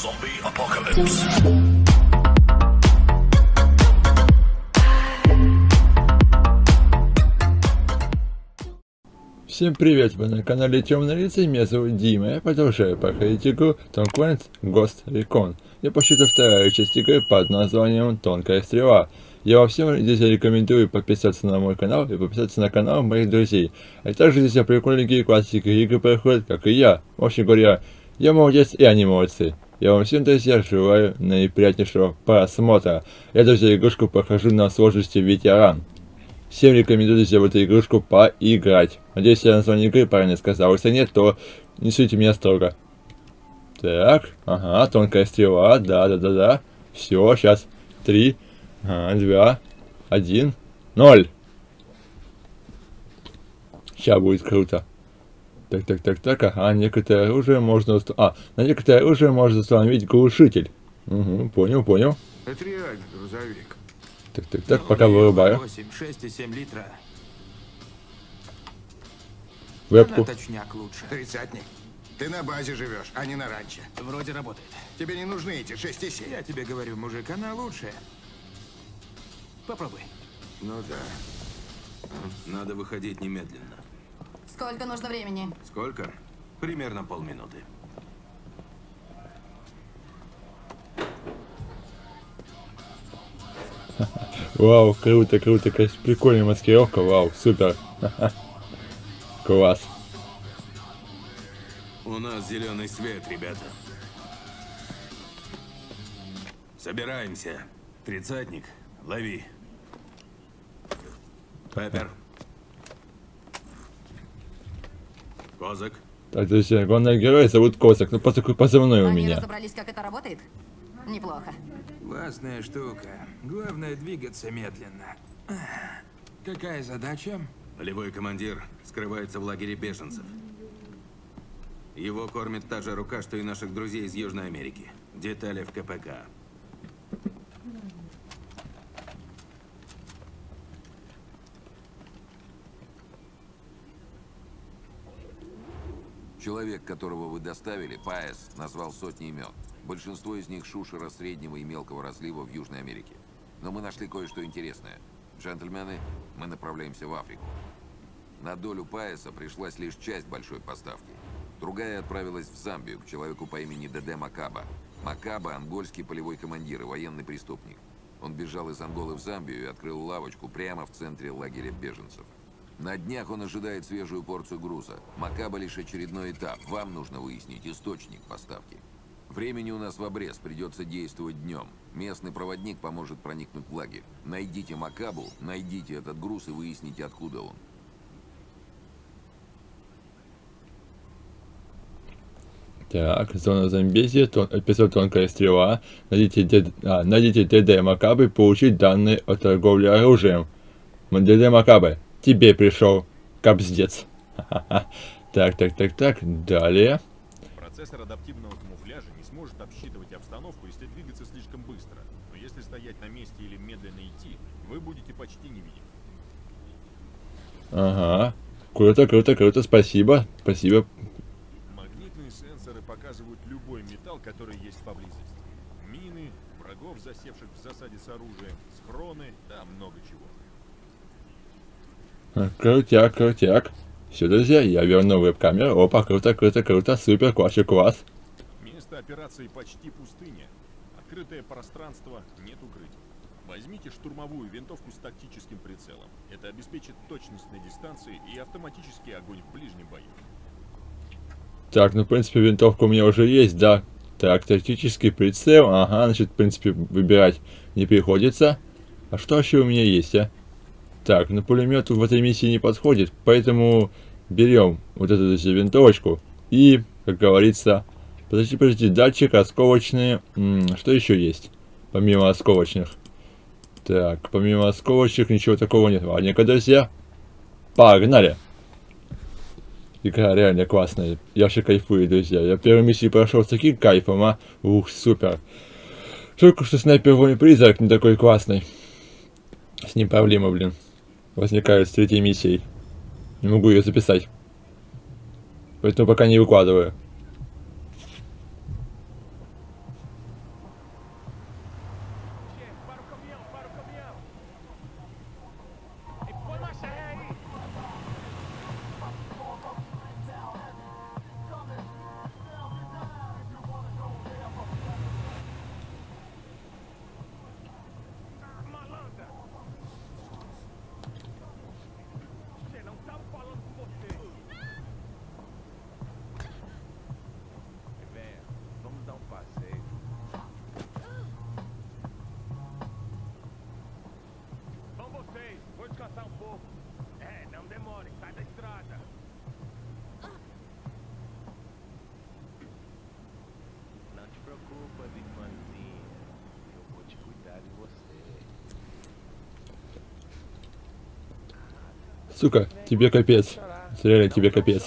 Zombie Apocalypse. Всем привет, вы на канале Темные Лица, меня зовут Дима, я продолжаю проходить игру Tom Clancy's Ghost Recon. Я посчитал вторая часть игры под названием Тонкая Стрела. Я вам всем здесь рекомендую подписаться на мой канал и подписаться на канал моих друзей. А также здесь прикольненькие классики игры проходят, как и я. В общем говоря, я молодец и они молодцы. Я вам всем, друзья, желаю наиприятнейшего просмотра. Я, друзья, игрушку прохожу на сложности ветеран. Всем рекомендую, друзья, в эту игрушку поиграть. Надеюсь, я название игры правильно сказал. Если нет, то не судите меня строго. Так, ага, тонкая стрела, да. Все, сейчас. 3, 2, 1, 0. Сейчас будет круто. Так, ага, некоторое оружие можно... на некоторое оружие можно установить глушитель. Угу, понял. Это реально грузовик. Так, пока вырубаю. 6,7 литра. Вебку. Точняк лучше. Тридцатник. Ты на базе живешь, а не на ранче. Вроде работает. Тебе не нужны эти 6,7. Я тебе говорю, мужик, она лучшая. Попробуй. Ну да. Надо выходить немедленно. Сколько нужно времени? Сколько? Примерно полминуты. Вау, круто, какая прикольная маскировка, вау, супер. Класс. У нас зеленый свет, ребята. Собираемся. Тридцатник, лови. Пеппер. Козак. Так, друзья, главного героя зовут Козак, ну просто такой позывной у Они меня. разобрались, как это работает? Неплохо. Классная штука. Главное двигаться медленно. Какая задача? Полевой командир скрывается в лагере беженцев. Его кормит та же рука, что и наших друзей из Южной Америки. Детали в КПК. Человек, которого вы доставили, Паэс, назвал сотни имен. Большинство из них шушера среднего и мелкого разлива в Южной Америке. Но мы нашли кое-что интересное. Джентльмены, мы направляемся в Африку. На долю Паэса пришлась лишь часть большой поставки. Другая отправилась в Замбию к человеку по имени Деде Макаба. Макаба – ангольский полевой командир и военный преступник. Он бежал из Анголы в Замбию и открыл лавочку прямо в центре лагеря беженцев. На днях он ожидает свежую порцию груза. Макаба лишь очередной этап. Вам нужно выяснить источник поставки. Времени у нас в обрез, придется действовать днем. Местный проводник поможет проникнуть в лагерь. Найдите Макабу, найдите этот груз и выясните, откуда он. Так, зона Замбези, эпизод Тонкая Стрела. Найдите ДД Макабы, получить данные о торговле оружием. ДД Макабы, тебе пришел капздец. Так, далее. Процессор адаптивного камуфляжа не сможет обсчитывать обстановку, если двигаться слишком быстро. Но если стоять на месте или медленно идти, вы будете почти невидимы. Ага. Круто, спасибо. Магнитные сенсоры показывают любой металл, который есть поблизости. Мины, врагов, засевших в засаде с оружием, схроны, да много чего. Крутяк. Все, друзья, я верну веб-камеру. Опа, круто, супер, класс. Место операции почти пустыня. Открытое пространство, нет укрытий. Возьмите штурмовую винтовку с тактическим прицелом. Это обеспечит точность на дистанции и автоматический огонь в ближнем бою. Так, ну, в принципе, винтовка у меня уже есть, да. Так, тактический прицел. Ага, значит, в принципе, выбирать не приходится. А что еще у меня есть, а? Так, на пулемет в этой миссии не подходит, поэтому берем вот эту винтовочку и, как говорится, подожди, датчик, осколочные, что еще есть, помимо осколочных? Так, помимо осколочных ничего такого нет. Ладненько, друзья, погнали! Игра реально классная, я вообще кайфую, друзья, я первую миссию прошел с таким кайфом, а, ух, супер. Только что снайпер Воин Призрак не такой классный, с ним проблемы, блин. Возникают с третьей миссией. Не могу ее записать. Поэтому пока не выкладываю. Сука, тебе капец. Реально тебе капец.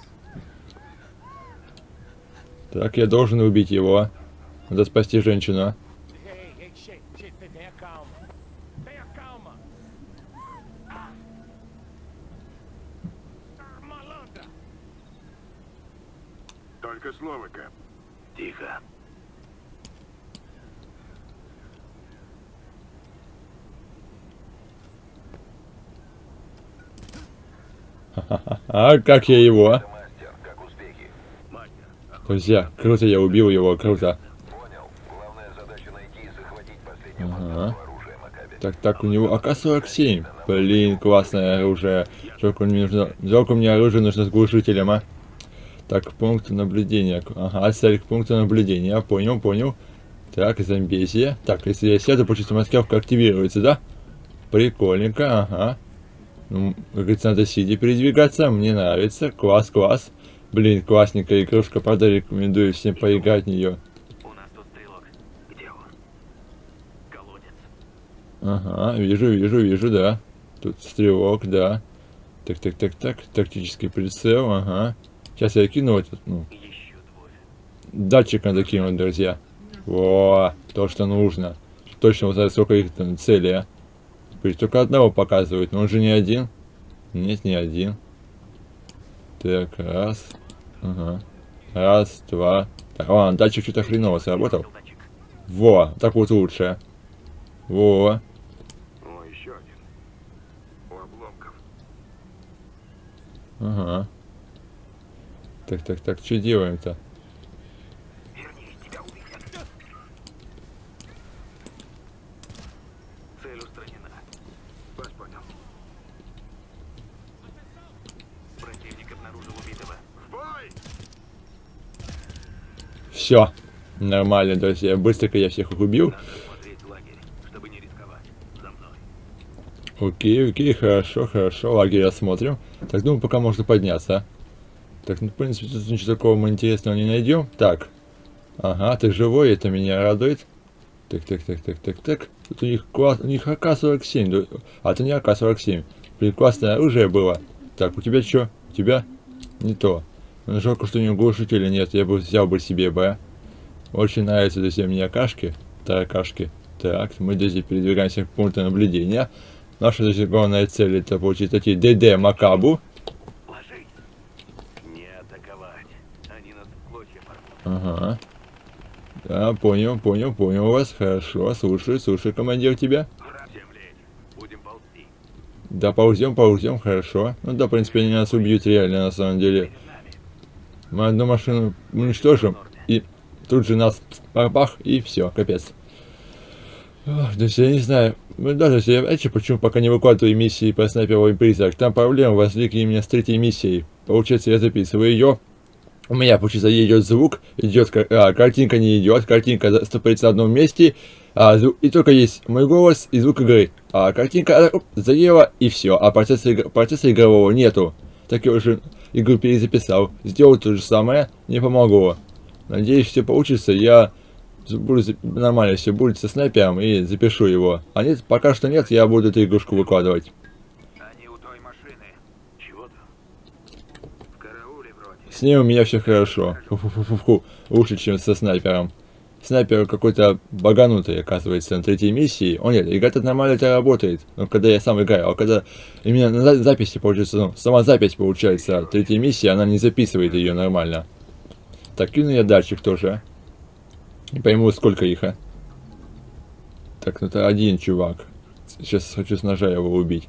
Так, я должен убить его. Надо спасти женщину. Только слово, Кэп. Тихо. А как я его? Мастер, как успехи? Друзья, круто я убил его, круто. Понял. Главная задача найти и захватить последнего оружия Макаби. Так, у него АК-47. Блин, классное оружие. Жалко мне оружие нужно с глушителем, а. Так, пункт наблюдения. Ага, цель к пункту наблюдения. Понял. Так, зомбезия. Так, если я сяду, получится маскировка активируется, да? Прикольненько, ага. Ну, как говорится, надо сидя передвигаться. Мне нравится. Класс. Блин, классненькая игрушка. Правда, рекомендую всем поиграть в нее. У нас тут стрелок. Где он? Колодец. Ага, вижу, да. Тут стрелок, да. Так. Тактический прицел, ага. Сейчас я кину этот, ну. Еще двое. Датчик надо кинуть, друзья. Во, то, что нужно. Точно узнать, сколько их там целей, а. Только одного показывают, но он же не один. Нет, не один. Так, раз. Ага. Раз, два. Так, ладно, датчик что-то хреново сработал. Датчик. Во, так вот лучше. Во. О, еще один. У обломков. Ага. Так, что делаем-то? Вернись, тебя увидят. Цель устранена. Вас понял. Противник обнаружил убитого. В бой! Все. Нормально, друзья. Быстренько я всех их убил. Надо осмотреть лагерь, чтобы не рисковать. За мной. Окей, хорошо. Лагерь осмотрим. Так, думаю, пока можно подняться. А? Так, ну, в принципе, тут ничего такого мы интересного не найдем. Так. Ага, ты живой, это меня радует. Так. Тут у них АК-47. А, это не АК-47. Блин, классное оружие было. Так, у тебя что? У тебя? Не то. Ну, жалко, что у него глушителя нет. Я бы взял бы себе бы. Очень нравятся, друзья, мне АКшки. Таракашки. Так, мы, друзья, передвигаемся к пункту наблюдения. Наша, друзья, главная цель это получить такие ДД Макабу. Ложись. Не атаковать. Они нас в клочья порвут. Ага. Да, понял вас. Хорошо, слушай, командир тебя. Всем лечь. Будем ползти. Да, ползем, хорошо. Ну да, в принципе, они нас убьют реально, на самом деле. Перед нами. Мы одну машину уничтожим, и тут же нас бах, и все, капец. Ох, да я не знаю. Ну даже если почему пока не выкладываю миссии по снайперовым призрак. Там проблемы возникли именно с третьей миссией. Получается, я записываю ее. У меня, получается, идет звук, идет картинка не идет, картинка стопорится в одном месте, и только есть мой голос и звук игры. А картинка заела и все, а процесса игрового нету. Так я уже игру перезаписал. Сделал то же самое, не помогло. Надеюсь, все получится, я буду нормально все будет со снайпером и запишу его. А нет, пока что нет, я буду эту игрушку выкладывать. Они у той машины. Чего там? В карауле вроде. С ней у меня все хорошо. Фу-фу-фу-фу. Лучше, чем со снайпером. Снайпер какой-то баганутый, оказывается, на третьей миссии. О нет, игра-то нормально это работает. Но когда я сам играю, а когда именно на записи получается, ну, сама запись получается, третьей миссии, она не записывает ее нормально. Так, кину я датчик тоже. Не пойму, сколько их, а. Так, ну это один чувак. Сейчас хочу с ножа его убить.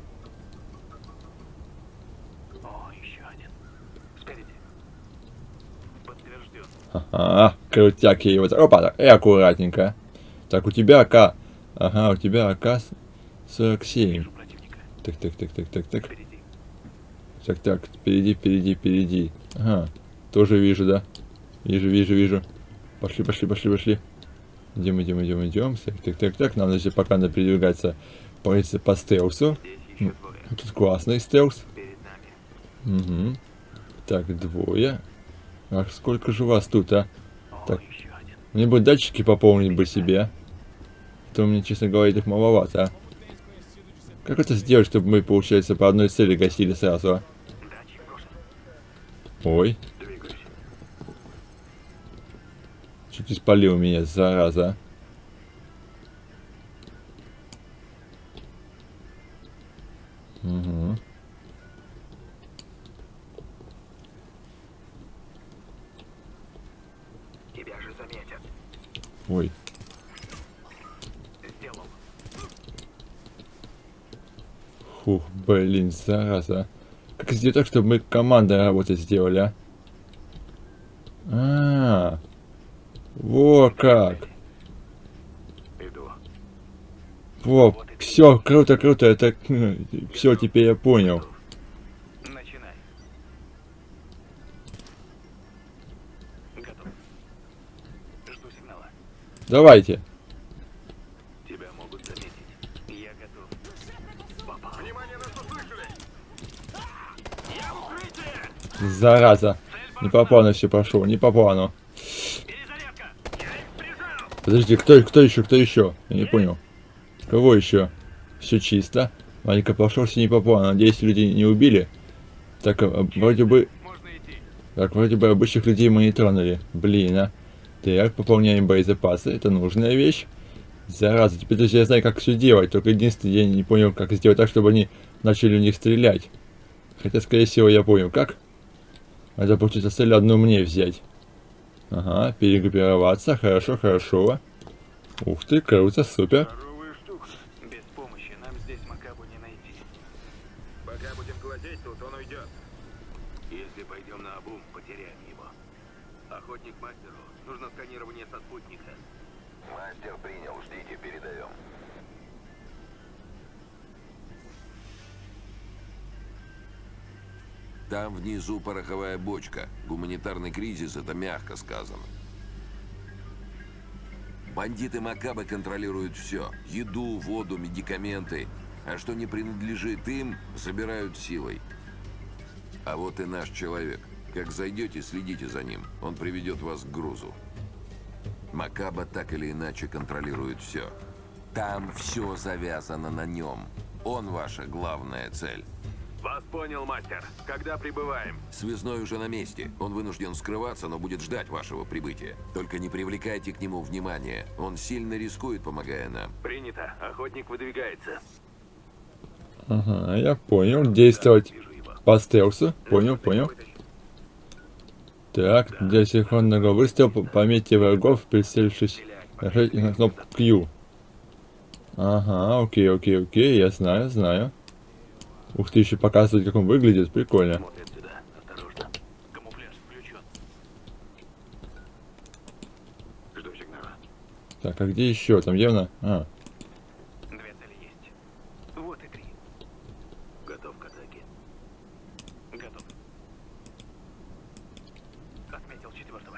О, еще один. Спереди. Подтвержден. Ага, крутяк я его. Опа, так, и аккуратненько. Так, у тебя АК. Ага, у тебя АК-47. Вижу противника. Так. Впереди. Так, впереди. Ага, тоже вижу, да? Вижу. Пошли. Идем. Так, нам даже пока надо передвигаться по стелсу. Здесь еще двое. Тут классный стелс. Перед нами. Угу. Так, двое. Ах, сколько же вас тут, а? О, Так. еще один. Мне бы датчики пополнить бы себе. А то мне, честно говоря, их маловато, а. Как это сделать, чтобы мы, получается, по одной цели гасили сразу, а? Датчик брошен. Ой. Двигайся. Чуть не спалил меня, зараза. Угу. Тебя же заметят. Ой. Сделал. Фух, блин, зараза. Как сделать так, чтобы мы командой работать сделали, а? А, во как. Иду. Во, все, круто, круто, это все, теперь я понял. Начинай. Готов. Жду сигнала. Давайте. Тебя могут заметить. Я готов. Попал. Внимание, нас услышали! Зараза. Не по плану все пошло, не по плану. Перезарядка. Я их прижал. Подожди, кто еще? Я не понял. Кого еще? Все чисто. Маленько пошел, все не по плану. Надеюсь, люди не убили. Так, вроде бы... Можно идти. Так, вроде бы обычных людей мы не тронули. Блин, а. Так, пополняем боезапасы. Это нужная вещь. Зараза, теперь даже я знаю, как все делать. Только единственное, я не понял, как сделать так, чтобы они начали в них стрелять. Хотя, скорее всего, я понял, как. Это получится цель одну мне взять. Ага, перегруппироваться. Хорошо, хорошо. Ух ты, круто, супер. Здоровая штука. Без помощи нам здесь Макабу не найти. Пока будем глазеть тут, он уйдет. Если пойдем на обум, потеряем его. Охотник мастеру. Нужно сканирование со спутника. Мастер принял, ждите, передаем. Там внизу пороховая бочка. Гуманитарный кризис — это мягко сказано. Бандиты Макабы контролируют все. Еду, воду, медикаменты. А что не принадлежит им, забирают силой. А вот и наш человек. Как зайдете, следите за ним. Он приведет вас к грузу. Макаба так или иначе контролирует все. Там все завязано на нем. Он ваша главная цель. Вас понял, мастер. Когда прибываем? Связной уже на месте. Он вынужден скрываться, но будет ждать вашего прибытия. Только не привлекайте к нему внимания. Он сильно рискует, помогая нам. Принято. Охотник выдвигается. Ага, я понял. Действовать Вижу его. по стелсу. Понял. Так, для синхронного выстрела пометьте врагов, прицелившись. Нажать на кнопку Q. Ага, окей, я знаю. Ух ты, еще показывает, как он выглядит, прикольно. Смотрит сюда. Осторожно. Камуфляж включен. Жду сигнала. Так, а где еще? Там явно... А, Две цели есть. Вот и три. Готов к атаке. Готов. Отметил четвертого.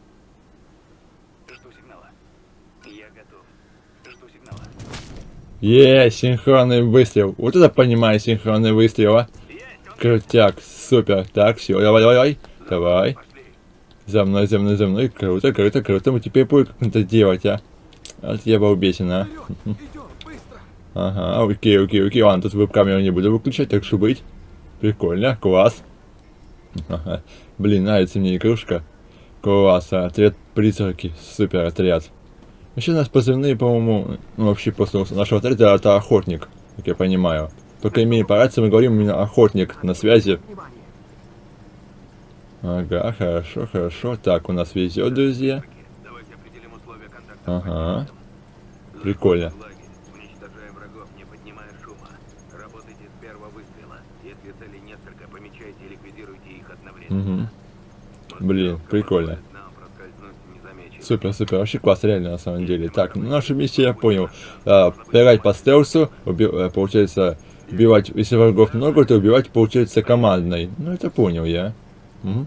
Жду сигнала. Я готов. Жду сигнала. синхронный выстрел. Вот это понимаю, синхронный выстрел, а. Есть! Он Крутяк, супер. Так, все, давай. пошли. За мной. Круто. Мы теперь будем как это делать, а. Вот я балбесен, а. Ага, окей. Ладно, тут веб-камеру не буду выключать, так что быть. Прикольно, класс. Ага. Блин, нравится мне игрушка. Класс, отряд призраки. Супер отряд. Вообще у нас позывные, по-моему, ну вообще после нашего отряда это охотник, как я понимаю. Только имея по рации мы говорим именно охотник на связи. Ага, хорошо. Так, у нас везет, друзья. Давайте определим условия контакта. Ага. Прикольно. Лагерь. Уничтожаем врагов, не поднимая шума. Работайте с первого выстрела. Если целей несколько, помечайте и ликвидируйте их одновременно. Угу. Блин, прикольно. Нам проскользнуть незамеченным. Супер. Вообще класс, реально, на самом деле. Так, ну, наша миссия, я понял. Пирать по стелсу, получается, убивать, если врагов много, то убивать, получается, командной. Ну, это понял я. Угу.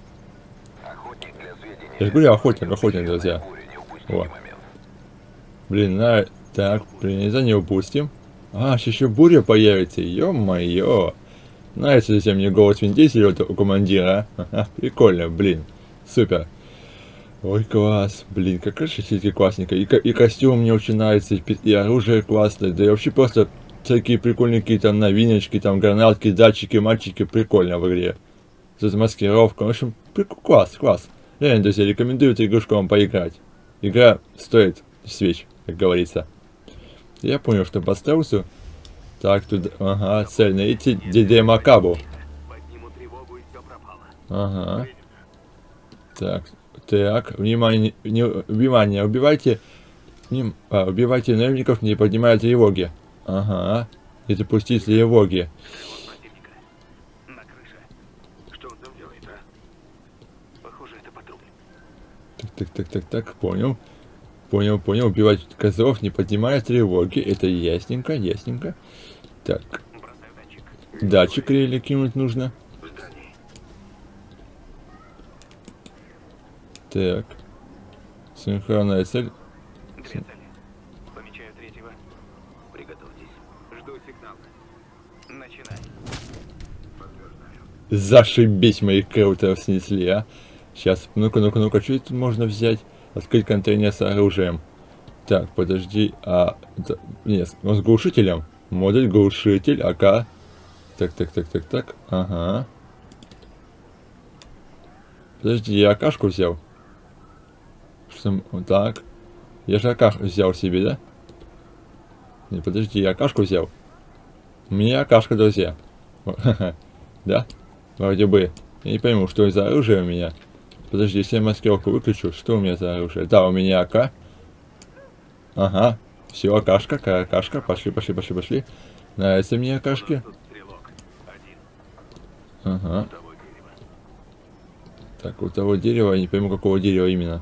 Я же говорю, охотник, друзья. О. Блин, так, принято, не упустим. А, сейчас еще буря появится, ё-моё. Нравится, друзья, мне голос Вин Дизеля у командира. Ага, прикольно, блин. Супер. Ой, класс. Блин, какая же все-таки классненькая. И костюм мне очень нравится, и оружие классное. Да и вообще просто всякие прикольные какие-то новиночки, там гранатки, датчики, мальчики, прикольно в игре. Тут маскировка, в общем, класс, класс. Реально, друзья, рекомендую эту игрушку вам поиграть. Игра стоит свеч, как говорится. Я понял, что по стелсу. Так, тут, ага, цель найти Диде Макабу. Подниму тревогу, и все пропало. Ага. Так, так, внимание, внимание, убивайте наемников, не поднимая тревоги. Ага, и запустить тревоги. Противника. На крыше. Что он там делает, а? Похоже, это патруль. Так, понял. Понял, убивать козлов, не поднимая тревоги. Это ясненько, ясненько. Так, Бросаю датчик. датчик рели кинуть нужно. В здании. Так. Синхронная цель. Две цели. Помечаю третьего. Приготовьтесь. Жду сигнала. Начинай. Зашибись, мои круто снесли, а. Сейчас, ну-ка, что тут можно взять? Открыть контейнер с оружием. Так, подожди, нет, он с глушителем. Модуль, глушитель, АК. Так, ага. Подожди, я АКшку взял. Что, вот так. Я же АК взял себе, да? Не, подожди, я АКшку взял. У меня АКшка, друзья. Да? Вроде бы. Я не пойму, что за оружие у меня. Подожди, если я маскировку выключу, что у меня за оружие? Да, у меня АК. Ага. Все, АКшка, АКшка. Пошли. Нравятся мне АКшки. Тут стрелок. Один. Ага. Того дерева. Так, у того дерева, я не пойму, какого дерева именно.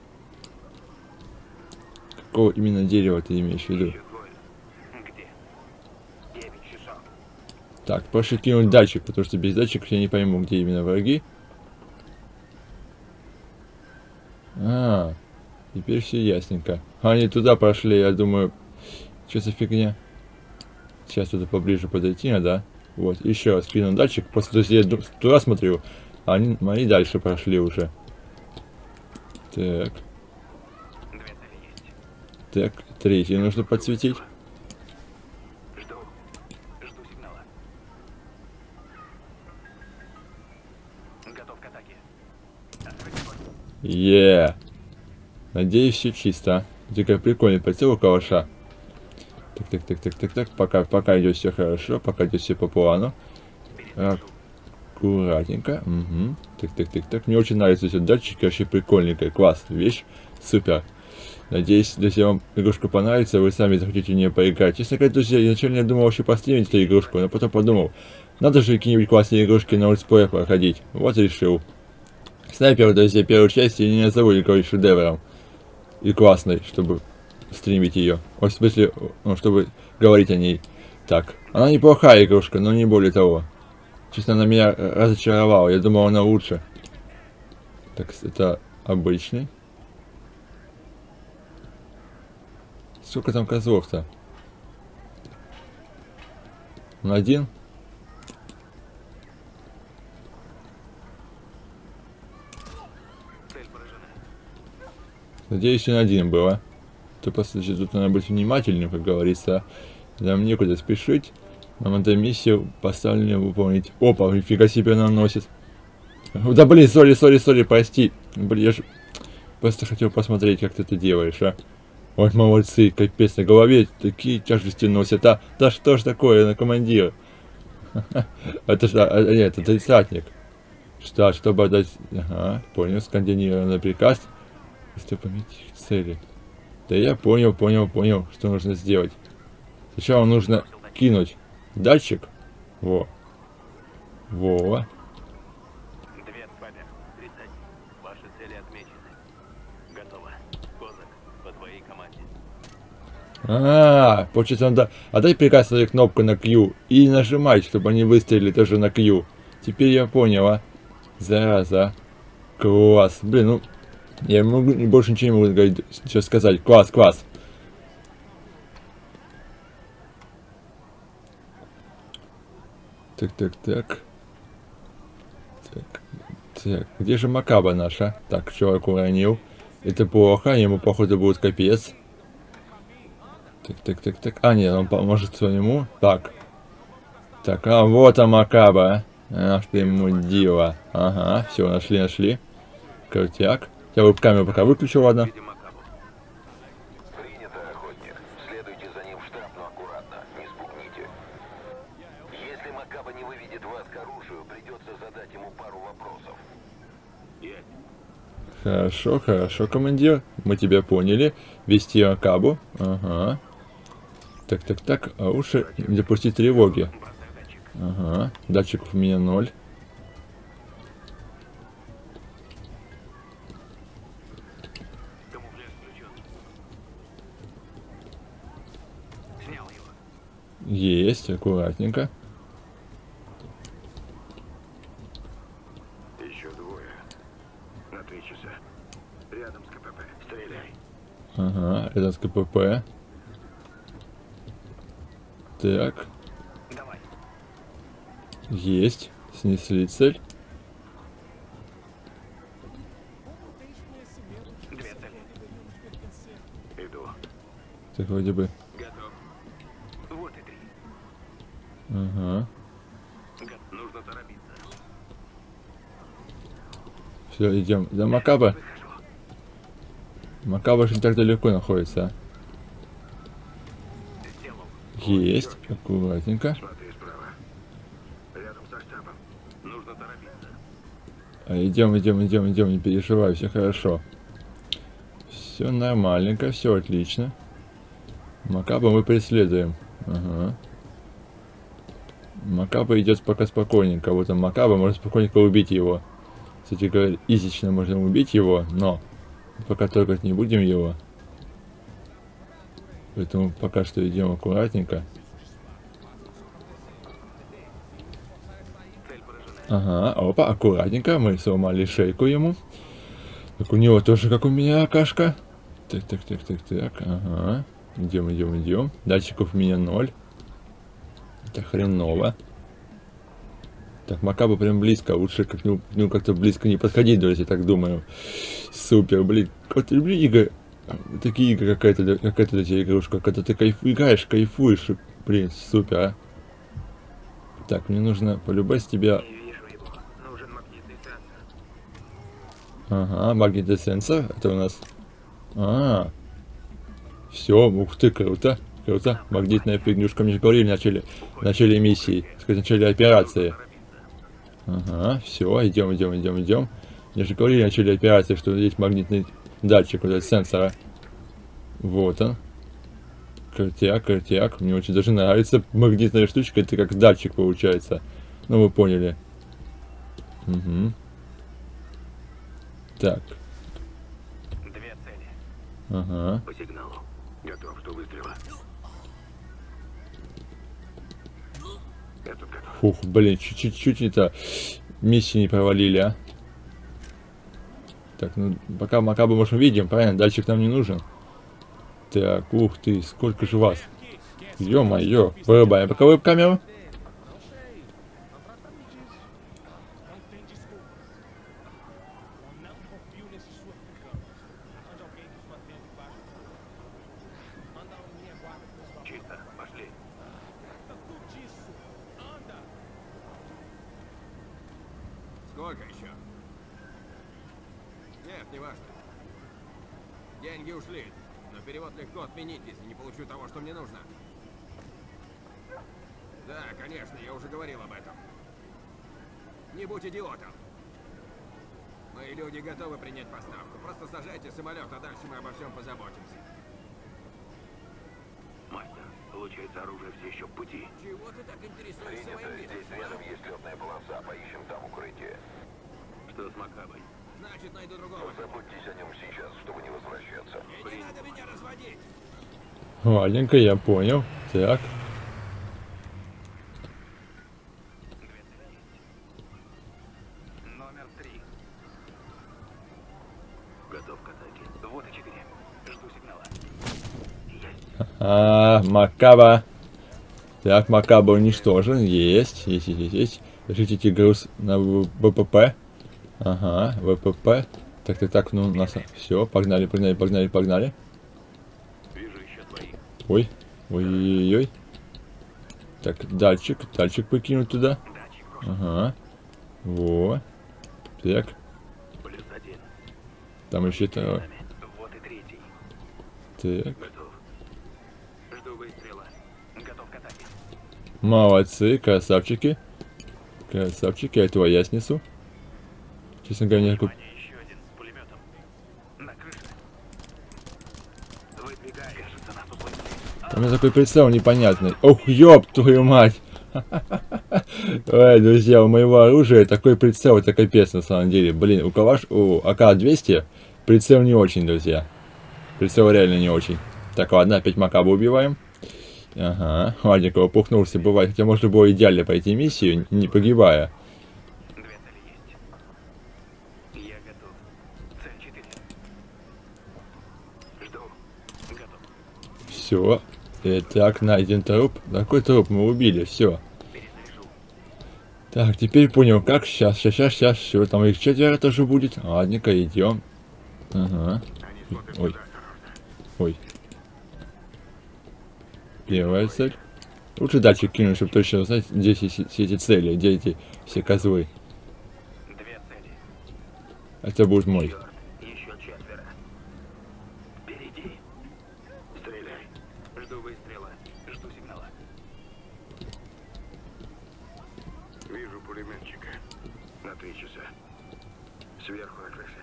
Какого именно дерева ты имеешь в виду? Еще двое. Где? 9 часов. Так, пошли кинуть датчик, потому что без датчика я не пойму, где именно враги. Теперь все ясненько. Они туда пошли, я думаю, что за фигня? Сейчас туда поближе подойти надо. Вот, еще раз кину датчик. После того, я туда смотрю, они дальше прошли уже. Так. Две цели есть. Так, третий нужно подсветить. Жду сигнала. Готов к атаке. Открыть огонь. Надеюсь, все чисто. Такой прикольный прицел у калаша. Так. Пока идет все хорошо, пока идет все по плану. Аккуратненько. Угу. Так. Мне очень нравятся эти датчики, вообще прикольненькая. Класс, вещь. Супер. Надеюсь, если вам игрушка понравится, вы сами захотите в нее поиграть. Честно говоря, друзья, изначально я думал вообще постримить эту игрушку, но потом подумал, надо же какие-нибудь классные игрушки на летсплеях проходить. Вот решил. Снайпер, друзья, первую часть я не назову никакой шедевром. И классной, чтобы стримить ее. В смысле, чтобы говорить о ней. Так, она неплохая игрушка, но не более того. Честно, она меня разочаровала. Я думал, она лучше. Так, это обычный. Сколько там козлов-то? Он один? Цель поражена. Надеюсь, он один был, а? То просто тут надо быть внимательным, как говорится. Нам некуда спешить. Нам надо миссию поставленную выполнить. Опа, нифига себе нам носит. Да блин, сори, прости. Блин, я же просто хотел посмотреть, как ты это делаешь, а. Ой, молодцы, капец, на голове такие тяжести носят, а. Да что ж такое, на командир. Это же, нет, это десантник. Что, чтобы отдать... Ага, понял, скоординированный приказ. Чтобы пометить их цели. Да я понял, что нужно сделать. Сначала нужно кинуть датчик. Во. Две поверх. 30. Ваши цели отмечены. Готово. Козак, по твоей команде. Получается, надо отдать приказ на кнопку на Q и нажимать, чтобы они выстрелили тоже на Q. Теперь я понял, а. Зараза. Класс. Блин, ну... Я могу, больше ничего не могу говорить, сейчас сказать. Класс. Так. Где же Макаба наша? Так, чувак уронил. Это плохо, ему походу будет капец. Так. А, нет, он поможет своему. Так. Так, а вот Макаба. Ах ты мудила. Ага, все, нашли. Крутяк. Я веб-камеру пока выключу, ладно. Видим Макабу. Принято, охотник. Следуйте за ним в штаб, но аккуратно, не спугните. Если Макаба не выведет вас к оружию, придется задать ему пару вопросов. Хорошо, командир. Мы тебя поняли. Вести Макабу. Ага. Так. А лучше не допустить тревоги. Ага. Датчиков у меня 0. Камуфляж включен. Снял его. Есть, аккуратненько. Еще двое. На 3 часа. Рядом с КПП. Стреляй. Ага, это с КПП. Так. Давай. Есть. Снесли цель. Две цели. Иду. Так, вроде бы. Готов. Вот и 3. Ага. Нужно торопиться. Все, идем. Да, Макаба. Макаба же не так далеко находится. Сделал. Есть. Аккуратненько. Смотри справа. Рядом со штабом. Нужно торопиться. Идем, не переживай, все хорошо. Все нормальненько, все отлично. Макаба мы преследуем. Ага. Макаба идет пока спокойненько. Вот он Макаба, можно спокойненько убить его. Кстати говоря, изично можем убить его, но пока трогать не будем его. Поэтому пока что идем аккуратненько. Цель поражена. Ага, опа, аккуратненько. Мы сломали шейку ему. Так у него тоже, как у меня, кашка. Так. Ага. Идем. Датчиков у меня 0. Это хреново. Так, Макаба прям близко. Лучше к нему как-то близко не подходить, друзья, я так думаю. Супер, блин. Вот люблю игры. Такие игры, какая-то эта игрушка. Когда ты кайфуешь. Блин, супер, а. Так, мне нужно полюбать тебя. Не вижу его. Нужен магнитный сенсор. Ага, магнитный сенсор. Это у нас. Все, ух ты, круто. Магнитная фигнюшка. Мне же говорили в начале миссии. В начале операции. Ага, все, идем. Мне же говорили в начале операции, что есть магнитный датчик, вот этот сенсора. Вот он. Крутяк. Мне очень даже нравится магнитная штучка. Это как датчик получается. Ну, вы поняли. Угу. Так. 2 цели. Ага. По сигналу. Готов, что выстрела. Этот готов. Фух, блин, чуть-чуть это миссию не провалили, а. Так, ну, пока Макабу, может, увидим, правильно? Датчик нам не нужен. Так, ух ты, сколько же вас. Ё-моё, вырубаем пока веб-камеру. Чисто. Пошли. Сколько еще? Нет, не важно. Деньги ушли, но перевод легко отменить, если не получу того, что мне нужно. Да, конечно, я уже говорил об этом. Не будь идиотом. Мои люди готовы принять поставку. Просто сажайте самолет, а дальше мы обо всем позаботимся. Мастер, получается, оружие все еще в пути. Чего ты так интересуешься Принято. моим видом? Здесь рядом есть летная полоса. Поищем там укрытие. Что с Макабой? Значит, найду другого. Заботьтесь о нем сейчас, чтобы не возвращаться. И не надо меня разводить. Ладненько, я понял. Так. Номер 3. Готов к атаке. Вот и 4. Жду сигнала. Есть. Макаба. Так, Макаба уничтожен. Есть. Держите груз на ВПП. Ага, ВПП. Так, ну у нас все, погнали. Вижу еще двоих. Ой. Ой-ой-ой. Так, датчик покинуть туда. Ага. Во. Так. Плюс 1. Там еще второй. Вот и третий. Так. Готов. Жду выстрела. Готов к атаке. Молодцы, красавчики. Красавчики, этого я снесу. Честно говоря, мне такой... Еще один с пулеметом. На крыше. Выдвигай. Кажется, нас услышали. У меня такой прицел непонятный. Ох, ёб твою мать! Ой, друзья, у моего оружия такой прицел, это капец на самом деле. Блин, у АК-200 прицел не очень, друзья. Прицел реально не очень. Так, ладно, опять Макаба убиваем. Ага, ладненько, упухнулся, бывает. Хотя можно было идеально пройти миссию, не погибая. Две цели есть. Я готов. Цель 4. Жду. Готов. Все. Итак, найден труп. Какой труп? Мы убили, все. Перезаряжу. Так, теперь понял, как. Сейчас. Все, там их 4 тоже будет. Ладненько, идем. Ага. Ой. Ой. Первая цель. Лучше датчик кинуть, чтобы точно узнать, где все эти цели, где эти все козлы. Две цели. Это будет мой. Черт, еще 4. Впереди. Стреляй. Жду выстрела. Жду сигнала. Вижу пулеметчика. На 3 часа. Сверху на крыше.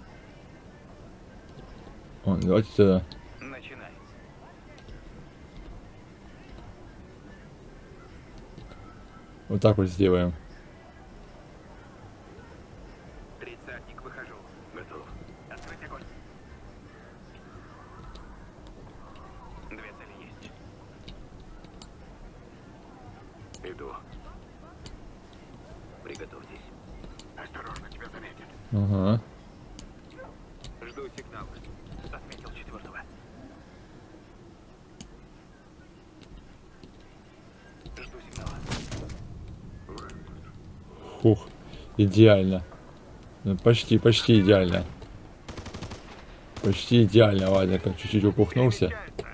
Давайте сюда. Начинай. Вот так вот сделаем. Тридцатник, выхожу. Готов. Открыть огонь. Две цели есть. Иду. Приготовьтесь. Осторожно, тебя заметят. Ага. Жду сигнала. Отметил 4-го. Жду сигнала. Фух. Идеально. Ну, почти идеально. Почти идеально. Ладно, как чуть-чуть упухнулся.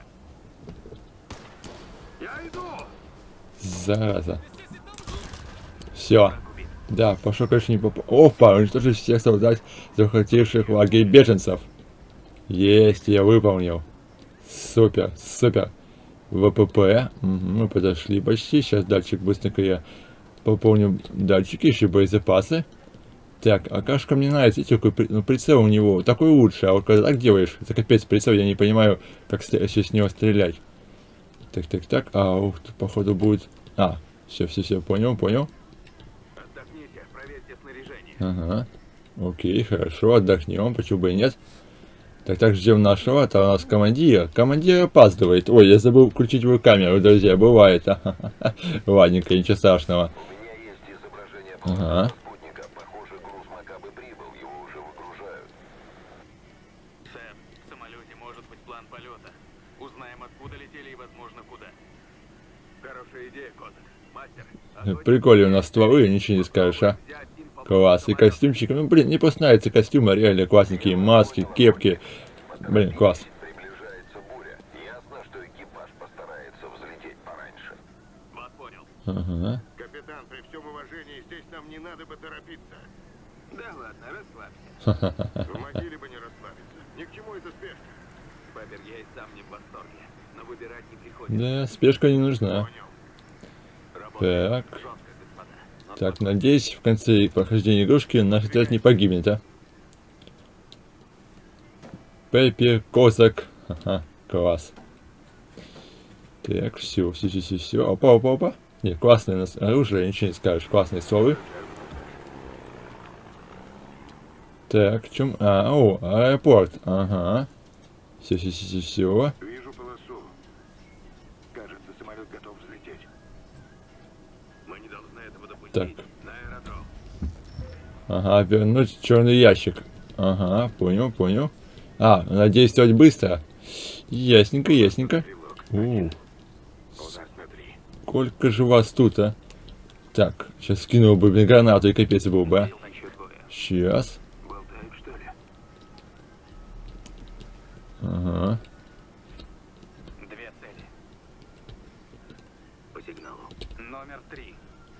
Я иду! Зараза. Все. Да, пошел, конечно, не попал. Опа, уничтожить всех солдат, захвативших лагерь беженцев. Есть, я выполнил. Супер. ВПП. Угу, мы подошли почти. Сейчас датчик быстренько я пополню датчики, еще боезапасы. Так, АКшка мне нравится. Видите, какой прицел у него. Такой лучше. А вот когда так делаешь, это капец прицел, я не понимаю, как с него стрелять. Так. А, ух, тут походу будет... А, все, понял. Отдохните, проверьте снаряжение. Ага. Окей, хорошо, отдохнем, почему бы и нет. Так, ждем нашего, это у нас командир. Командир опаздывает. Ой, я забыл включить его камеру, друзья, бывает. Ладненько, ничего страшного. У меня есть изображение Ага. спутника. Похоже, груз Макабы прибыл, его уже выгружают. Сэр, в самолете может быть план полета. Узнаем, откуда летели и, возможно, куда. Хорошая идея, Козак. Мастер. Прикольно у нас стволы, ничего не скажешь, а? Класс, и костюмчик. Ну, блин, мне просто нравятся костюмы, реально классненькие, маски, кепки. Блин, класс. Приближается буря. Ясно, что экипаж постарается взлететь пораньше. Вас понял. Ага. Капитан, при всем уважении, здесь нам не надо бы торопиться. Да ладно, расслабься. В могиле бы не расслабиться. Ни к чему эта спешка. Бабер, я и сам не в восторге. Но выбирать не приходится. Да, спешка не нужна. Так. Жестко, господа. Но Так, надеюсь, в конце прохождения игрушки наш отряд не погибнет, а? Пеппер, Козак. Ага, класс. Так, все. Опа. Не, классное у нас оружие, ничего не скажешь. Классные стволы. Так, в чем? Аэропорт. Ага. Все. Вижу полосу. Кажется, самолет готов взлететь. мы не должны этого допустить. Так. На аэродром. Ага, вернуть черный ящик. Ага, понял. А, надо действовать быстро. Ясненько. Сколько же вас тут, а? Так, сейчас скинул бы гранату и капец был бы, а? Еще двое. Сейчас. Болтают, что ли? Ага. Две цели. 3.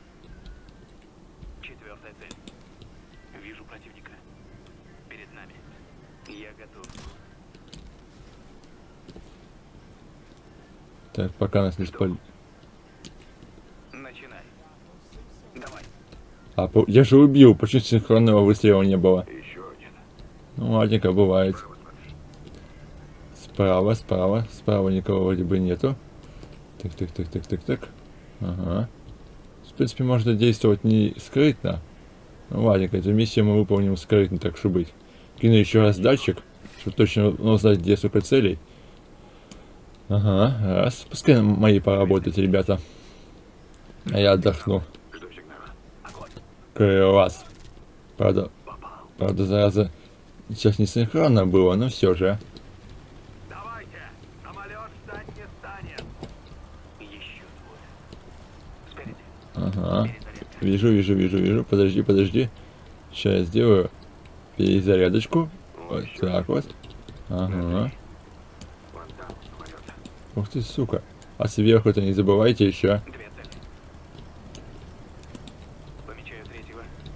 Четвертая цель. Вижу противника. Перед нами. Я готов. Так, пока нас не спали. Начинай. Давай. А, я же убил, почему синхронного выстрела не было? Еще один. Ну, ладненько, бывает. Справа, справа, справа никого вроде бы нету. Так. Ага. В принципе, можно действовать не скрытно. Ну, ладненько, эту миссию мы выполним скрытно, так что быть. Кину еще раз датчик, чтобы точно узнать, где столько целей. Ага, раз. Пускай мои поработают, ребята. А я отдохну. Жду сигнала. Класс. Правда, зараза, сейчас не синхронно было, но все же. Давайте. Самолет ждать не станет. Еще двое. Спереди. Ага. Вижу. Подожди. Сейчас я сделаю перезарядочку. Вот так вот. Ага. Вон там самолет. Ух ты, сука. А сверху-то не забывайте еще. Две цели. Помечаю третьего.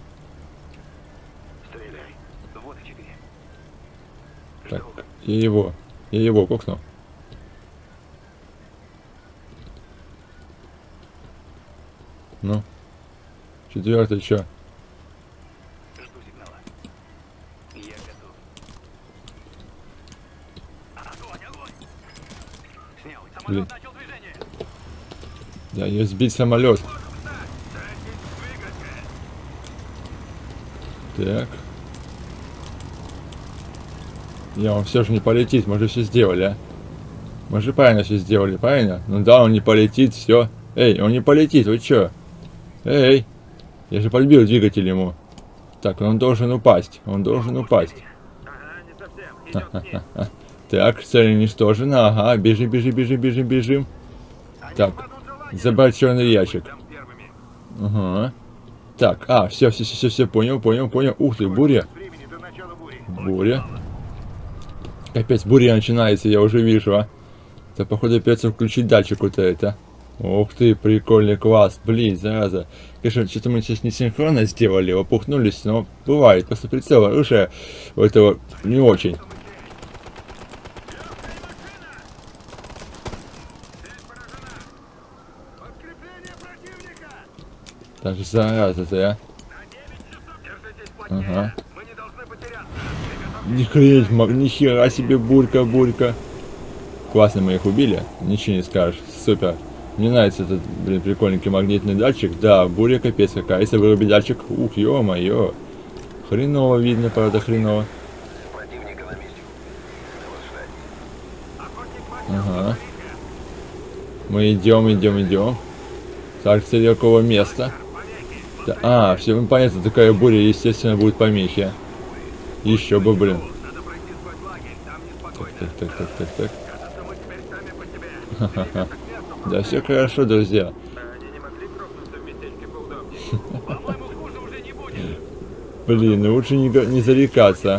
Стреляй. Вот и 4. Так, я его кокну. Ну. Четвертый, чё? Жду сигнала. Я готов. Огонь! Снял. Блин. Самолет начал движение. Да, не сбить самолет. Так. Он все же не полетит, мы же все сделали, а? Мы же правильно все сделали, правильно? Ну да, он не полетит, все. Эй, он не полетит, вы чё? Эй, я же подбил двигатель ему. Так, он должен упасть, Ага, не совсем. Идет вниз. Так, цель уничтожена, ага, бежим. Так, забрать черный ящик. Там первыми. Ага. Так, все, понял. Ух ты, буря. Времени до начала бури. Буря. Капец, буря начинается, я уже вижу, а. Да, походу, придется включить датчик вот это. Ух ты, прикольный класс. Блин, зараза. Конечно, что-то мы сейчас не синхронно сделали, опухнулись, но бывает. Просто прицел оружия у этого не очень. Подкрепление противника. Так, зараза-то, а. Держитесь плотнее. Ага. Мы не должны потеряться. Ни хера себе, бурька. Классно мы их убили, ничего не скажешь, супер. Мне нравится этот, блин, прикольненький магнитный датчик. Да, буря капец какая. Если вырубить датчик, ух, ё-моё. Хреново видно, правда, хреново. Противника на месте. Ага. Мы идем. Так, цель какого места? Да, все, ну понятно, такая буря, естественно, будет помехи. Еще бы, блин. Надо пройти свой лагерь. Там неспокойно. Так. Кажется, мы теперь сами по себе. Ха-ха-ха. Да, все хорошо, друзья. Они не могли грохнуться в местечке поудобнее. По-моему, хуже уже не будет. Блин, ну лучше не зарекаться.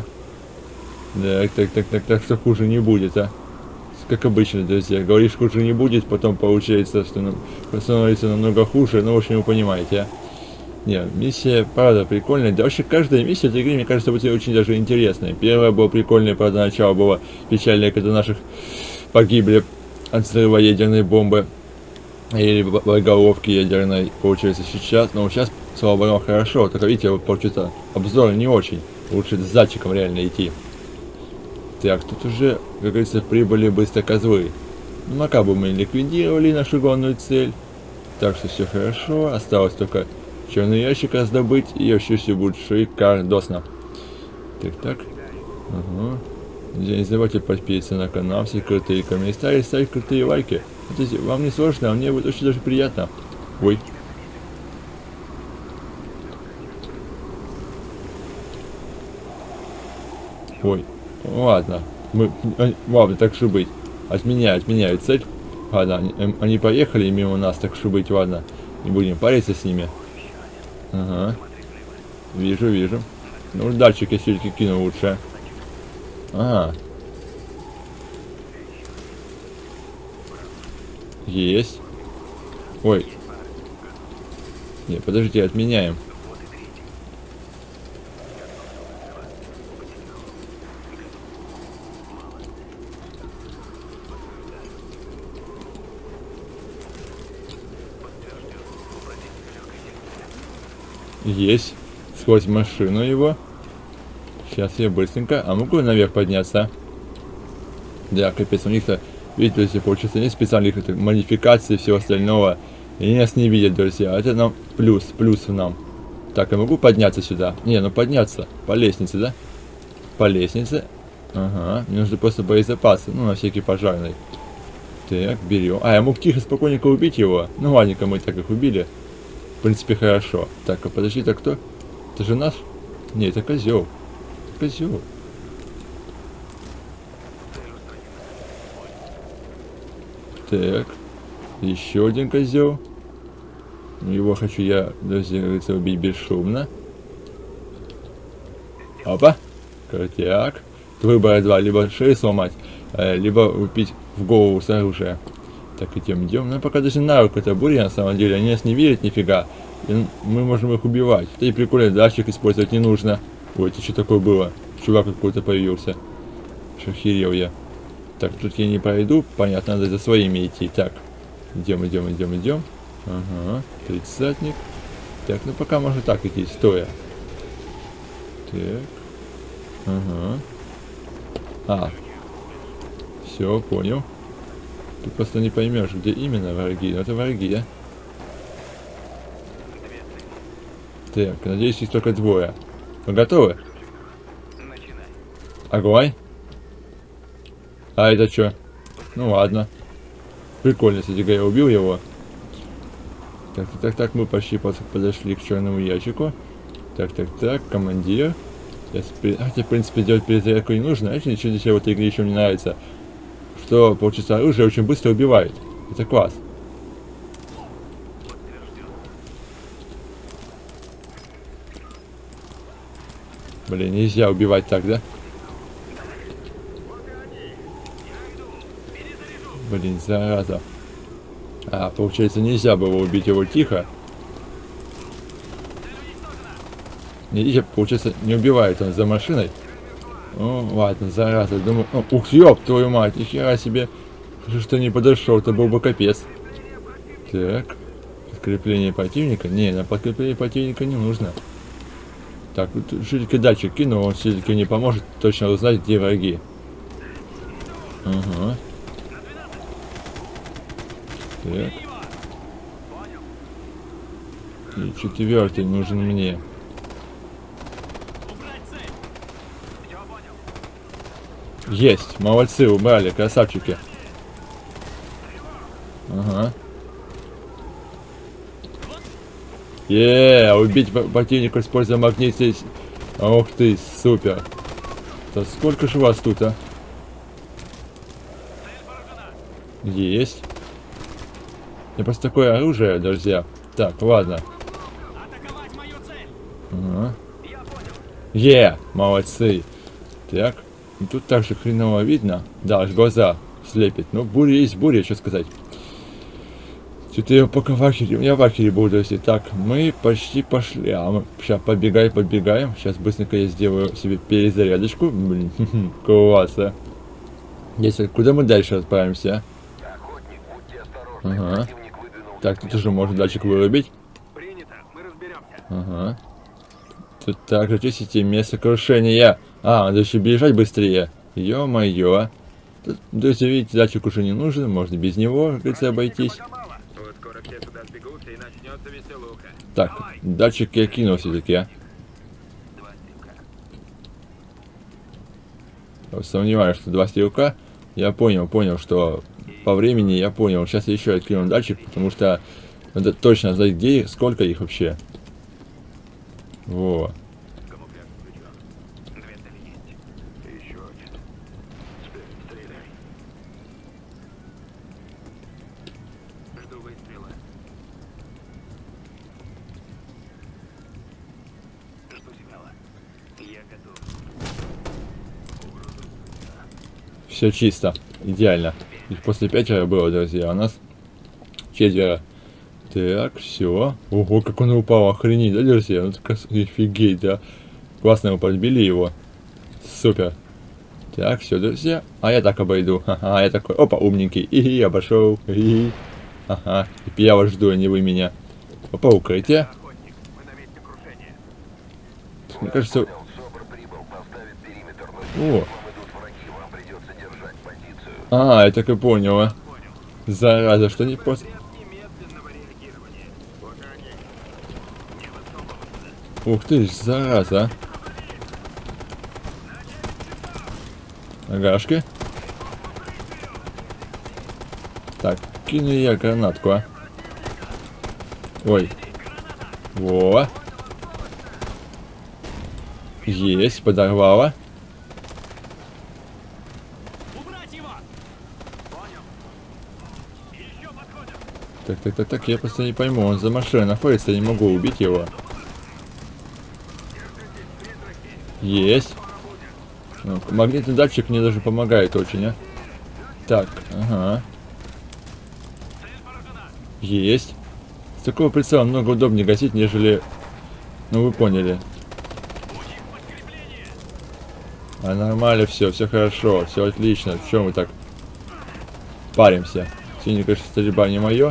Так, что хуже не будет, а. Как обычно, друзья. Говоришь, хуже не будет, потом получается, что становится намного хуже. Ну, в общем, вы понимаете, а. Не, миссия, правда, прикольная. Да вообще, каждая миссия этой игры, мне кажется, будет очень даже интересная. Первая была прикольная, правда, начало было печальное, когда наших погибли от взрыва ядерной бомбы. Или боеголовки ядерной, получается, сейчас. Но сейчас, слава богу, хорошо. Только, видите, вот, получается, обзор не очень. Лучше с датчиком реально идти. Так, тут уже, как говорится, прибыли быстро козлы. Ну, Макабу мы ликвидировали нашу главную цель. Так что все хорошо. Осталось только черный ящик раздобыть, и вообще все будет шикардосно. Так. Угу. Не забывайте подписываться на канал, все крутые комментарии, ставить крутые лайки. Это вам не сложно, а мне будет очень даже приятно. Ой. Ладно. Ладно, так что быть. Отменяют цель. Ладно, они поехали мимо нас, так что быть, ладно. Не будем париться с ними. Ага. Вижу. Ну, датчик я все-таки кину лучше. Ага. Есть. Ой. Не, подождите, отменяем. Есть. Сквозь машину его. Сейчас я быстренько. А могу наверх подняться? Да, капец, у них-то, видите, друзья, получается, нет специальных модификаций и всего остального. И они нас не видят, друзья. Это нам плюс нам. Так, я могу подняться сюда? Не, ну подняться. По лестнице, да? По лестнице. Ага, мне нужно просто боезапасы. Ну, на всякий пожарный. Так, берем. А, я мог тихо, спокойненько убить его. Ну, ладненько, мы так их убили. В принципе, хорошо. Так, а подожди, это кто? Это же наш? Не, это козел. Козел. Так. Еще один козел. Его хочу я, друзья, убить бесшумно. Опа. Крутяк. Выбора два. Либо шею сломать, либо убить в голову с оружия. Так, идем. Ну, пока даже на руку это буря, на самом деле. Они нас не видят нифига. И мы можем их убивать. Это и прикольно, датчик использовать не нужно. Ой, это что такое было? Чувак какой-то появился. Шахирел я. Так, тут я не пройду. Понятно, надо за своими идти. Так, идем. Ага, 30-ник. Так, ну пока можно так идти, стоя. Так. Ага. А. Все, понял. Ты просто не поймешь, где именно враги. Но это враги, да? Так, надеюсь, их только двое. Вы готовы? Огонь. А это что? Ну ладно. Прикольно, кстати, я убил его. Так, мы почти подошли к черному ящику. Так, командир. Хотя, в принципе, делать перезарядку не нужно. Знаете, ничего здесь в этой игре еще не нравится. Что, получается, оружие очень быстро убивает. Это класс. Блин, нельзя убивать так, да? Блин, зараза. А, получается, нельзя было убить его тихо. Видите, получается, не убивает он за машиной. Ну, ладно, зараза. Думаю, ух, ёб твою мать, нихера себе. Что не подошел, это был бы капец. Так. Подкрепление противника? Не, на подкрепление противника не нужно. Так, вот все-таки датчик кинул, он все-таки не поможет точно узнать, где враги. Ага. Так. И 4-й нужен мне. Есть, молодцы, убрали, красавчики. Ага. Убить противника, используя магнит здесь. Ух ты, супер. Да сколько же вас тут, а? Есть. Я просто такое оружие, друзья. Так, ладно. Ага. Молодцы. Так. И тут также хреново видно. Да, аж глаза слепит. Ну, буря есть буря, что сказать. Что-то я пока в ахере. Я в ахере буду, если так. Мы почти пошли. А мы сейчас подбегаем. Сейчас быстренько я сделаю себе перезарядочку. Блин, классно. Если куда мы дальше отправимся? Охотник, будьте осторожны. Ага. Противник выдвинул. Так, тут уже можно датчик вырубить. Принято, мы разберемся. Ага. Тут также чистите место крушения. А, надо еще бежать быстрее. Ё-моё. Тут, друзья, видите, датчик уже не нужен. Можно без него, как говорится, обойтись. Вот скоро все туда сбегутся и начнется веселуха. Так, датчик я кинул все-таки. Сомневаюсь, что 2 стрелка. Я понял, что по времени я понял. Сейчас я еще откину датчик, потому что надо точно знать, где, сколько их вообще. Во. Еще один. Стреляй. Жду выстрела. Жду сигнала. Я готов. Все чисто. Идеально. Их после 5 было, друзья. У нас 4. Так, все. Ого, как он упал, охренеть, да, друзья? Ну так офигеть, да. Классно мы подбили его. Супер. Так, все, друзья. А я так обойду. Ага, я такой, опа, умненький. И обошел. И. Ага. И я вас жду, а не вы меня. Опа, укрытие. Охотник, мы на месте крушения. Мне кажется... СОБР прибыл, поставит периметр, но О. если к вам идут враги, вам придется держать позицию. А, я так и понял, а. Зараза, что не просто... Немедленного реагирования. Вот они. Не высовываться. Ух ты ж, зараза. Агашки. Так, кину я гранатку, а. Ой. Во. Есть, подорвала. Убрать его! Понял. Еще подходят. Так, я просто не пойму, он за машиной находится, я не могу убить его. Есть. Ну, магнитный датчик мне даже помогает очень, а. Так, ага. Есть. С такого прицела много удобнее гасить, нежели... Ну, вы поняли. А нормально все хорошо, все отлично. В чем мы так паримся? Сегодня, конечно, стрельба не мое.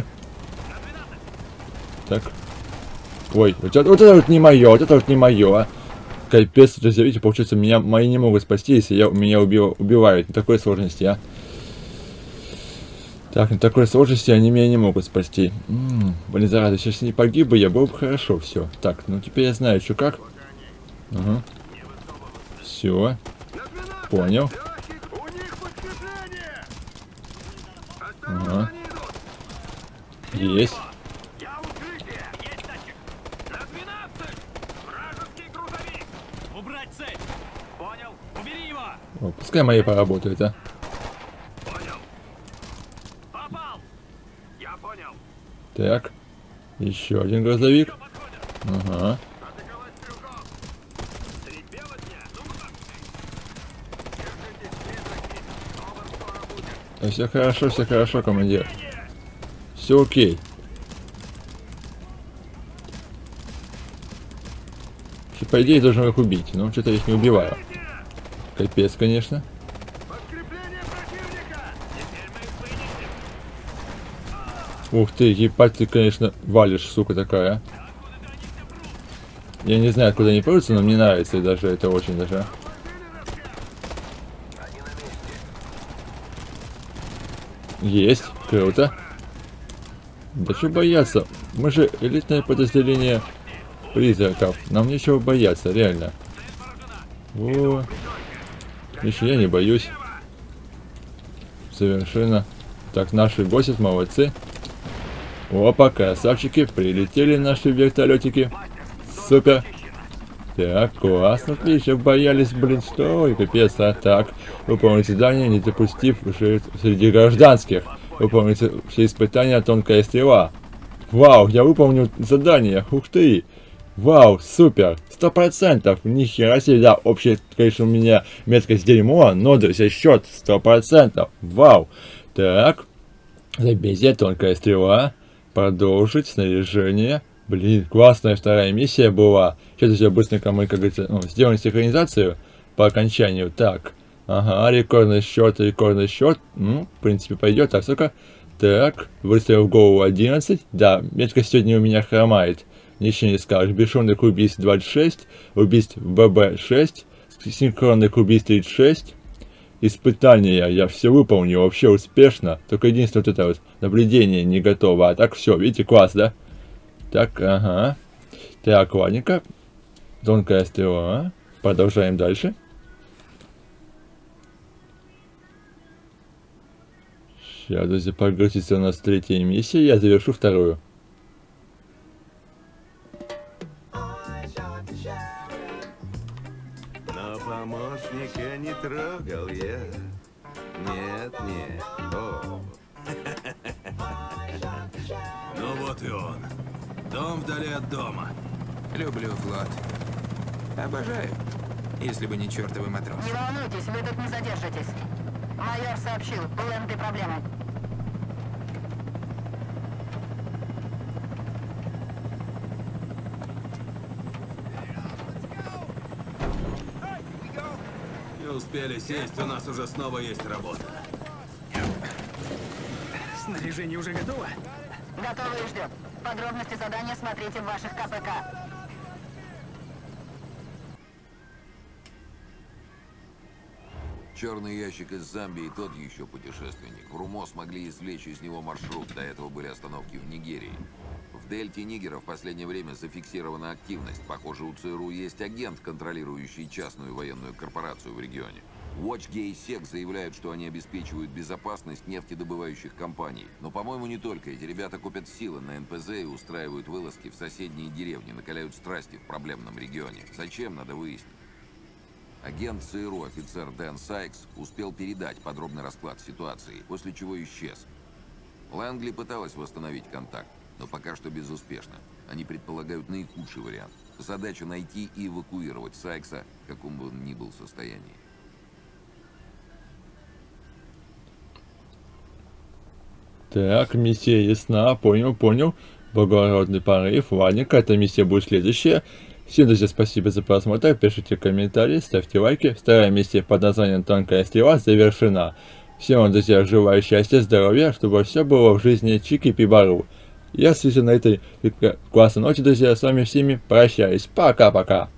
Так. Ой, вот это вот не мое, вот это вот не мое, а. Капец, друзья, видите, получается, мои не могут спасти, если меня убивают. На такой сложности, а. Так, на такой сложности они меня не могут спасти. Блин, зараза, сейчас не погиб бы я, было бы хорошо все. Так, ну теперь я знаю, что как. Ага. Все. Понял. У них подкрепление! Ага. Есть. Я укрытие! Есть датчик! На 12! Вражеский грузовик! Убрать цель! Понял? Убери его! О, пускай мои поработают, а. Понял. Попал! Я понял. Так. Еще один грузовик. Ага. Атаковать стрелков! Стрельбе во дня! Ну-ка! Держитесь, призраки! СОБР скоро будет! Все хорошо, командир. Все окей. По идее, должен их убить, но что-то я их не убиваю. Капец, конечно. Подкрепление противника! Теперь мы их вынесем. Ух ты, ебать ты, конечно, валишь, сука такая. Я не знаю, откуда они прутся, но мне нравится даже это очень даже. Есть, круто. Да что бояться? Мы же элитное подразделение призраков. Нам нечего бояться, реально. О, еще я не боюсь. Совершенно. Так, наши гости молодцы. Опа, красавчики, прилетели наши вертолетики. Супер. Так, классно, отлично, боялись, блин, что? Ой, капец, а так. Выполните задание, не допустив среди гражданских. Выполните все испытания, тонкая стрела. Вау, я выполнил задание, ух ты. Вау, супер, 100%, нихера себе, да, общее, конечно, у меня меткость дерьмо, но, друзья, счет 100%, вау. Так, забейте, тонкая стрела, продолжить, снаряжение. Блин, классная вторая миссия была. Сейчас все быстренько мы, как говорится, сделаем синхронизацию по окончанию. Так, ага, рекордный счет. В принципе, пойдет. Так, сука. Так, выстрел в голову 11. Да, меткость сегодня у меня хромает. Ничего не скажешь. Бесшумных убийств 26. Убийств ББ 6. Синхронных убийств 36. Испытания я все выполнил вообще успешно. Только единственное, вот это вот наблюдение не готово. А так все, видите, класс, да? Так, ага. Так, ладненько. Тонкая стрела. Продолжаем дальше. Сейчас, друзья, прогрузится у нас третья миссия. Я завершу вторую. Но помощника не трогал я. Нет, нет. О. Ну вот и он. Дом вдали от дома. Люблю флот. Обожаю. Если бы не чертовы матросы. Не волнуйтесь, вы тут не задержитесь. Майор сообщил, ПЛН проблемы. успели сесть, у нас уже снова есть работа. Снаряжение уже готово? Готово и ждет. Подробности задания смотрите в ваших КПК. Черный ящик из Замбии тот еще путешественник. В РУМО смогли извлечь из него маршрут. До этого были остановки в Нигерии. В дельте Нигера в последнее время зафиксирована активность. Похоже, у ЦРУ есть агент, контролирующий частную военную корпорацию в регионе. WatchGate SEC заявляют, что они обеспечивают безопасность нефтедобывающих компаний. Но, по-моему, не только. Эти ребята купят силы на НПЗ и устраивают вылазки в соседние деревни, накаляют страсти в проблемном регионе. Зачем, надо выяснить. Агент ЦРУ, офицер Дэн Сайкс, успел передать подробный расклад ситуации, после чего исчез. Лэнгли пыталась восстановить контакт, но пока что безуспешно. Они предполагают наихудший вариант. Задача найти и эвакуировать Сайкса, в каком бы он ни был состоянии. Так, миссия ясна, понял. Благородный порыв, ладненько, эта миссия будет следующая. Всем, друзья, спасибо за просмотр, пишите комментарии, ставьте лайки. Вторая миссия под названием «Тонкая стрела» завершена. Всем вам, друзья, желаю счастья, здоровья, чтобы все было в жизни чики-пи-бару. Я, на этой классной ноте, друзья, с вами всеми прощаюсь. Пока-пока.